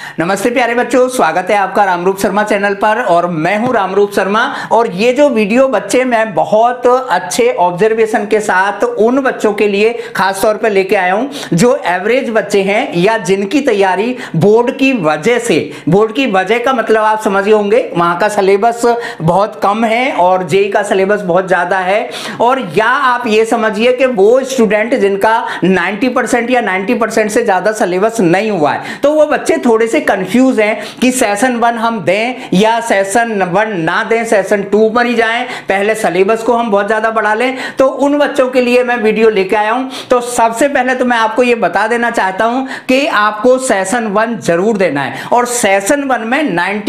नमस्ते प्यारे बच्चों, स्वागत है आपका रामरूप शर्मा चैनल पर और मैं हूं रामरूप शर्मा। और ये जो वीडियो बच्चे मैं बहुत अच्छे ऑब्जर्वेशन के साथ उन बच्चों के लिए खास तौर पर लेके आया हूं जो एवरेज बच्चे हैं या जिनकी तैयारी बोर्ड की वजह से, बोर्ड की वजह का मतलब आप समझ होंगे, वहां का सिलेबस बहुत कम है और जेई का सिलेबस बहुत ज्यादा है। और या आप ये समझिए कि वो स्टूडेंट जिनका 90% या 90% से ज्यादा सिलेबस नहीं हुआ है, तो वो बच्चे थोड़े से कंफ्यूज हैं कि सेशन 1 हम दें या सेशन 1 ना दें, सेशन 2 पर ही जाएं, पहले सिलेबस को हम बहुत ज्यादा बढ़ा लें। तो उन बच्चों के लिए मैं वीडियो लेके आया हूं। तो सबसे पहले तो मैं आपको ये बता देना चाहता हूं कि आपको सेशन 1 जरूर देना है और सेशन 1 में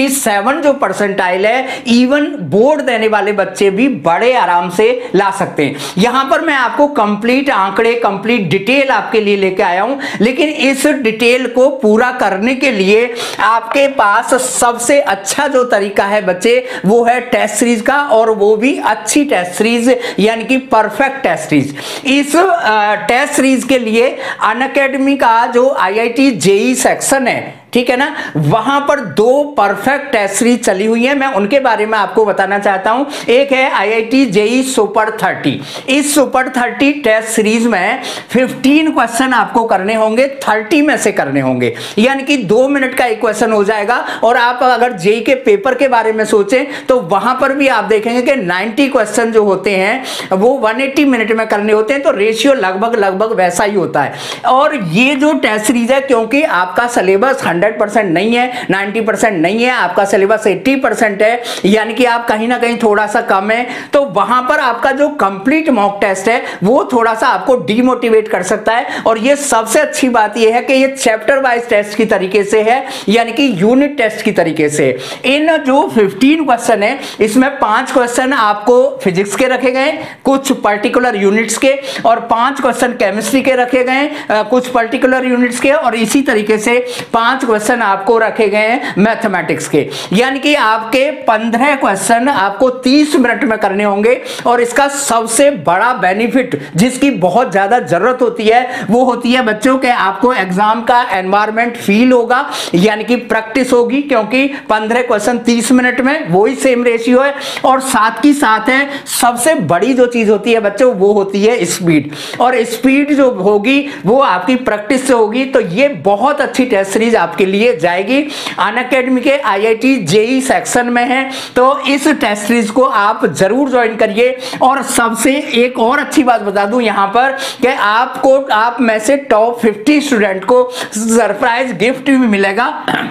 97 जो परसेंटाइल है, इवन बोर्ड देने वाले बच्चे भी बड़े आराम से ला सकते हैं। यहां पर मैं आपको कंप्लीट आंकड़े, कंप्लीट डिटेल आपके लिए लेके आया हूं, लेकिन इस डिटेल को पूरा करने के लिए आपके पास सबसे अच्छा जो तरीका है बच्चे, वो है टेस्ट सीरीज का, और वो भी अच्छी टेस्ट सीरीज यानी कि परफेक्ट टेस्ट सीरीज। इस टेस्ट सीरीज के लिए अनअकैडमी का जो IIT जेई सेक्शन है, ठीक है ना, वहां पर 2 परफेक्ट टेस्ट सीरीज चली हुई है। मैं उनके बारे में आपको बताना चाहता हूं। एक है IIT जेई सुपर 30। इस सुपर 30 टेस्ट सीरीज में 15 क्वेश्चन आपको करने होंगे, 30 में से करने होंगे, यानी कि 2 मिनट का एक क्वेश्चन हो जाएगा। और आप अगर जेई के पेपर के बारे में सोचें तो वहां पर भी आप देखेंगे कि 90 क्वेश्चन जो होते हैं वो 180 मिनट में करने होते हैं। तो रेशियो लगभग वैसा ही होता है। और ये जो टेस्ट सीरीज है, क्योंकि आपका सिलेबस 100% नहीं है, 90% नहीं है, आपका सिलेबस 80% है, यानी कि आप कहीं ना कहीं थोड़ा सा कम है, तो वहां पर आपका जो कंप्लीट मॉक टेस्ट है वो थोड़ा सा आपको डीमोटिवेट कर सकता है। और ये सबसे अच्छी बात ये है कि ये चैप्टर वाइज टेस्ट की तरीके से है, यानी कि यूनिट टेस्ट की तरीके से। इन जो 15 क्वेश्चन है, इसमें 5 क्वेश्चन आपको फिजिक्स के रखे गए, कुछ पर्टिकुलर यूनिट्स के, और 5 क्वेश्चन केमिस्ट्री के रखे गए, कुछ पर्टिकुलर यूनिट्स के, और इसी तरीके से 5 क्वेश्चन आपको रखे गए हैं मैथमेटिक्स के। यानी कि आपके 15 क्वेश्चन आपको 30 मिनट में करने होंगे। और इसका सबसे बड़ा बेनिफिट, जिसकी बहुत ज्यादा जरूरत होती है, वो होती है बच्चों के आपको एग्जाम का एनवायरनमेंट फील होगा, यानी कि प्रैक्टिस होगी, क्योंकि 15 क्वेश्चन 30 मिनट में, वही सेम रेशियो है। और साथ ही साथ है, सबसे बड़ी जो चीज होती है बच्चों, वो होती है स्पीड। और स्पीड जो होगी वो आपकी प्रैक्टिस से होगी। तो ये बहुत अच्छी टेस्ट सीरीज आपके लिए जाएगी। अनअकैडमी के IIT जेई सेक्शन में है, तो इस टेस्ट सीरीज को आप जरूर ज्वाइन करिए। और सबसे एक और अच्छी बात बता दूं यहां पर कि आपको, आप में से टॉप 50 स्टूडेंट को सरप्राइज गिफ्ट भी मिलेगा।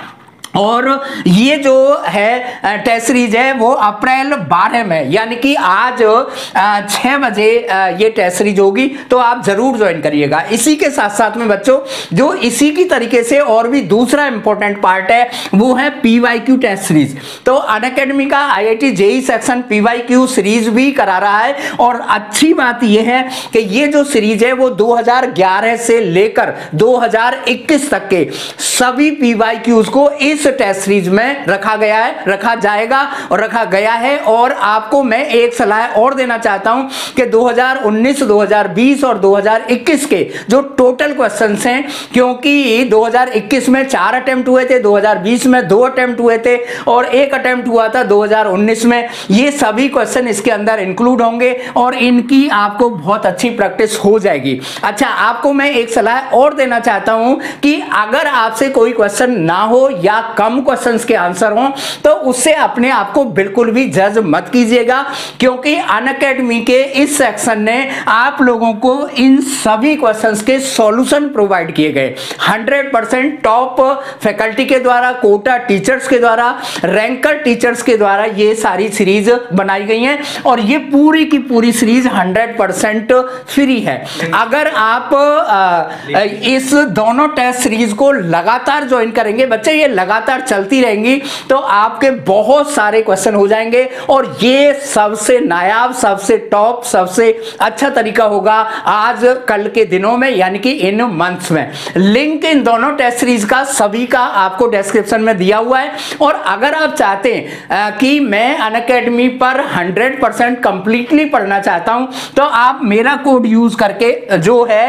और ये जो है टेस्ट सीरीज है वो अप्रैल 12 में, यानी कि आज 6 बजे ये टेस्ट सीरीज होगी, तो आप जरूर ज्वाइन करिएगा। इसी के साथ साथ में बच्चों, जो इसी की तरीके से और भी दूसरा इंपॉर्टेंट पार्ट है, वो है PYQ टेस्ट सीरीज। तो अनअकैडमी का IIT JEE section PYQ series भी करा रहा है। और अच्छी बात यह है कि ये जो सीरीज है वो 2011 से लेकर 2021 तक के सभी PYQs को इस टेस्ट सीरीज में रखा गया है, रखा जाएगा और रखा गया है। और आपको मैं एक सलाह और देना चाहता हूं कि 2019, 2020 और 2021 के जो टोटल क्वेश्चंस हैं, क्योंकि 2021 में 4 अटेम्प्ट हुए थे, 2020 में 2 अटेम्प्ट हुए थे और 1 अटेम्प्ट हुआ था 2019 में, ये सभी क्वेश्चन इसके अंदर इंक्लूड होंगे और इनकी आपको बहुत अच्छी प्रैक्टिस हो जाएगी। अच्छा, आपको मैं एक सलाह और देना चाहता हूं कि अगर आपसे कोई क्वेश्चन ना हो या कम क्वेश्चंस के आंसर हो, तो उससे अपने आप को बिल्कुल भी जज मत कीजिएगा, क्योंकि अनअकैडमी के इस सेक्शन ने आप लोगों को इन सभी क्वेश्चंस के सॉल्यूशन प्रोवाइड किए गए। 100% टॉप फैकल्टी के द्वारा, कोटा टीचर्स के द्वारा, रैंकर टीचर्स के द्वारा ये सारी सीरीज बनाई गई हैं। और ये पूरी की पूरी सीरीज 100% फ्री है। अगर आप इस दोनों टेस्ट सीरीज को लगातार ज्वाइन करेंगे बच्चे, ये लगातार लगातार चलती रहेंगी तो आपके बहुत सारे क्वेश्चन हो जाएंगे और ये सबसे नायाब, सबसे टॉप, सबसे अच्छा तरीका होगा आज कल के दिनों में, यानी कि इन मंथ्स में। लिंक इन दोनों टेस्ट सीरीज का सभी का आपको डिस्क्रिप्शन में दिया हुआ है। और अगर आप चाहते हैं कि मैं अनअकैडमी पर 100% कंप्लीटली पढ़ना चाहता हूं तो आप मेरा कोड यूज करके जो है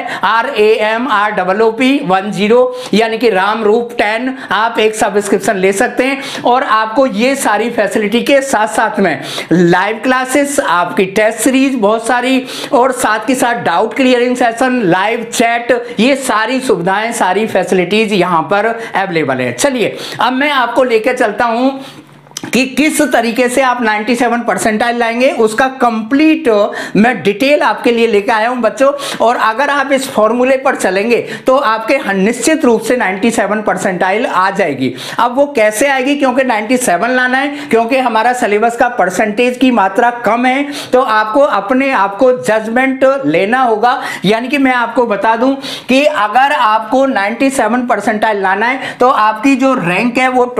RAMROOP10 यानी कि रामरूप 10 आप एक सब्सक्रिप्शन ले सकते हैं और आपको ये सारी फैसिलिटी के साथ साथ में लाइव क्लासेस, आपकी टेस्ट सीरीज बहुत सारी और साथ के साथ doubt clearing session, live chat, ये सारी सुविधाएं, सारी फैसिलिटीज यहां पर अवेलेबल है। चलिए अब मैं आपको लेकर चलता हूं कि किस तरीके से आप 97 परसेंटाइल लाएंगे, उसका कंप्लीट मैं डिटेल आपके लिए लेकर आया हूं बच्चों। और अगर आप इस फॉर्मूले पर चलेंगे तो आपके निश्चित रूप से 97 परसेंटाइल आ जाएगी। अब वो कैसे आएगी, क्योंकि 97 लाना है, क्योंकि हमारा सिलेबस का परसेंटेज की मात्रा कम है तो आपको अपने आप को जजमेंट लेना होगा। यानी कि मैं आपको बता दूं कि अगर आपको 97 परसेंटाइल लाना है तो आपकी जो रैंक है वो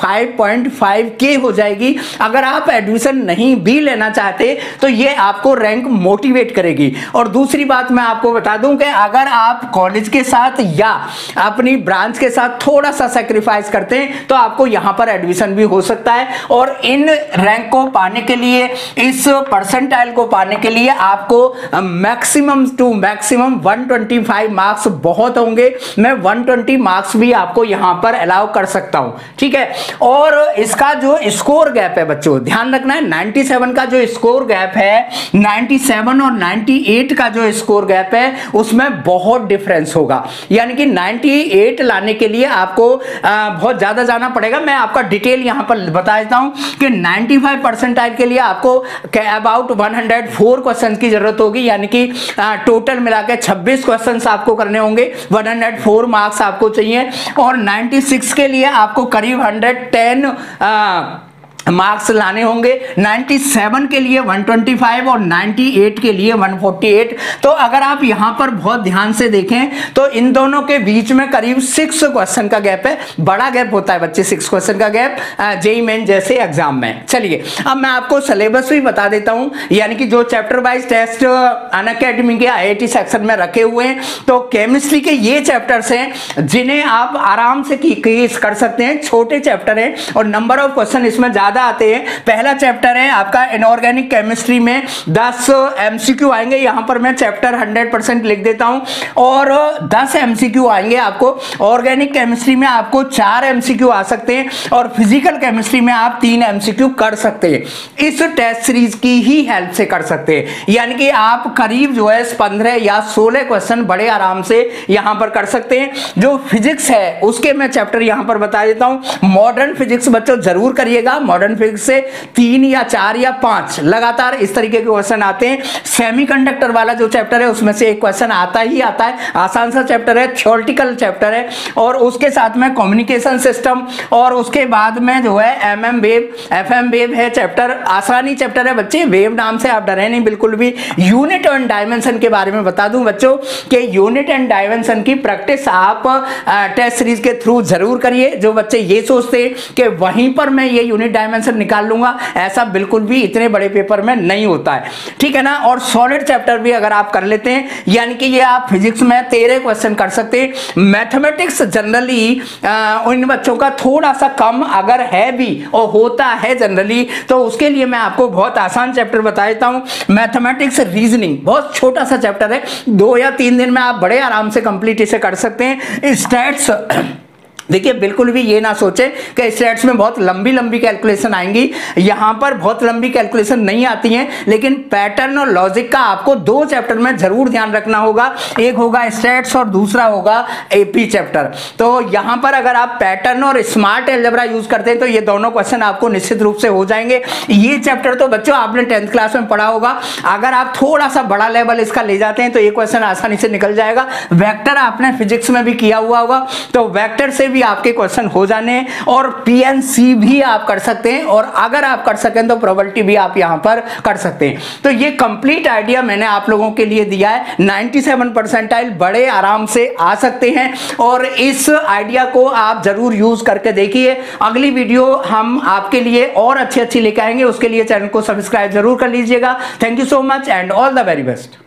25.5 के हो जाएगी। अगर आप एडमिशन नहीं भी लेना चाहते तो ये आपको रैंक मोटिवेट करेगी। और दूसरी बात मैं आपको बता दूं कि अगर आप कॉलेज के साथ या अपनी ब्रांच के साथ थोड़ा सा सेक्रीफाइस करते हैं तो आपको यहां पर एडमिशन भी हो सकता है। और इन रैंक को पाने के लिए, इस परसेंटाइल को पाने के लिए आपको मैक्सिमम टू मैक्सिमम 125 मार्क्स बहुत होंगे। मैं 120 मार्क्स भी आपको यहां पर अलाउ कर सकता हूं, ठीक है। और इसका जो स्कोर गैप है बच्चों, ध्यान रखना है 97 का जो स्कोर गैप है, 97 और 98 का जो स्कोर गैप है उसमें बहुत डिफरेंस होगा। यानी कि 98 लाने के लिए आपको बहुत ज्यादा जाना पड़ेगा। मैं आपका डिटेल यहां पर बता देता हूं कि 95 परसेंटाइल के लिए आपको अबाउट 104 क्वेश्चन की जरूरत होगी। यानी कि टोटल मिला के 26 क्वेश्चन आपको करने होंगे, 104 मार्क्स आपको चाहिए। और 96 के लिए आपको करीब 110 मार्क्स लाने होंगे, 97 के लिए 125 और 98 के लिए 148। तो अगर आप यहां पर बहुत ध्यान से देखें तो इन दोनों के बीच में करीब 6 क्वेश्चन का गैप है। बड़ा गैप होता है बच्चे, 6 क्वेश्चन का गैप जेईई मेन जैसे एग्जाम में। चलिए अब मैं आपको सिलेबस भी बता देता हूं, यानी कि जो चैप्टर वाइज टेस्ट अनअकैडमी के IIT सेक्शन में रखे हुए हैं। तो केमिस्ट्री के ये चैप्टर्स हैं जिन्हें आप आराम से कर सकते हैं, छोटे चैप्टर हैं और नंबर ऑफ क्वेश्चन इसमें ज्यादा आते हैं। पहला चैप्टर है आपका इनऑर्गेनिक केमिस्ट्री में 10 MCQ आएंगे। यहां पर मैं चैप्टर 100% लिख देता हूं और 10 MCQ आएंगे आपको। ऑर्गेनिक केमिस्ट्री में आपको 4 MCQ आ सकते हैं और फिजिकल केमिस्ट्री में आप 3 MCQ कर सकते हैं। इस टेस्ट सीरीज की ही हेल्प से कर सकते हैं, यानी कि आप करीब जो है 15 या 16 क्वेश्चन बड़े आराम से यहां पर कर सकते हैं। जो फिजिक्स है उसके मैं चैप्टर यहां पर बता देता हूं। मॉडर्न फिजिक्स बच्चों जरूर करिएगा, मॉडर्न फिजिक्स से 3 या 4 या 5 लगातार इस तरीके के क्वेश्चन आते हैं। सेमीकंडक्टर वाला जो चैप्टर है उसमें से एक क्वेश्चन आता ही आता है, आसान सा चैप्टर है, थ्योरेटिकल चैप्टर है। और उसके साथ में कम्युनिकेशन सिस्टम और उसके बाद में जो है MM वेव, FM वेव है चैप्टर, आसानी चैप्टर है बच्चे, वेव नाम से आप डरे नहीं बिल्कुल भी। यूनिट एंड डायमेंशन के बारे में बता दूं बच्चों कि यूनिट एंड डायमेंशन की प्रैक्टिस आप टेस्ट सीरीज के थ्रू जरूर करिए। जो बच्चे ये सोचते हैं कि वहीं पर मैं ये यूनिट डायमेंशन निकाल लूंगा, ऐसा बिल्कुल भी इतने बड़े पेपर में नहीं होता है, ठीक है ना। और सॉलिड चैप्टर भी अगर आप कर लेते हैं, यानी कि ये आप फिजिक्स में 13 क्वेश्चन कर सकते हैं। मैथमेटिक्स जनरली इन बच्चों का थोड़ा सा कम अगर है भी और होता है जनरली, तो उसके लिए मैं आपको बहुत आसान चैप्टर बता देता हूं। मैथमेटिक्स रीजनिंग बहुत छोटा सा चैप्टर है, 2 या 3 दिन में आप बड़े आराम से कंप्लीट इसे कर सकते हैं। स्टैट्स देखिए बिल्कुल भी ये ना सोचे कि स्टैट्स में बहुत लंबी लंबी कैलकुलेशन आएंगी, यहां पर बहुत लंबी कैलकुलेशन नहीं आती हैं, लेकिन पैटर्न और लॉजिक का आपको 2 चैप्टर में जरूर ध्यान रखना होगा। एक होगा स्टैट्स और दूसरा होगा AP चैप्टर। तो यहां पर अगर आप पैटर्न और स्मार्ट अलजेब्रा यूज करते हैं तो ये दोनों क्वेश्चन आपको निश्चित रूप से हो जाएंगे। ये चैप्टर तो बच्चों आपने 10th क्लास में पढ़ा होगा, अगर आप थोड़ा सा बड़ा लेवल इसका ले जाते हैं तो ये क्वेश्चन आसानी से निकल जाएगा। वेक्टर आपने फिजिक्स में भी किया हुआ होगा, तो वेक्टर से भी आपके क्वेश्चन हो जाने, और पीएनसी भी आप कर सकते हैं, और अगर आप कर सकें तो प्रोबेबिलिटी भी आप यहां पर कर सकते हैं। तो ये कंप्लीट आइडिया मैंने आप लोगों के लिए दिया है। 97 परसेंटाइल बड़े आराम से आ सकते हैं, और इस आइडिया को आप जरूर यूज करके देखिए। अगली वीडियो हम आपके लिए और अच्छी लेके आएंगे, उसके लिए चैनल को सब्सक्राइब जरूर कर लीजिएगा। Thank you so much and all the very best.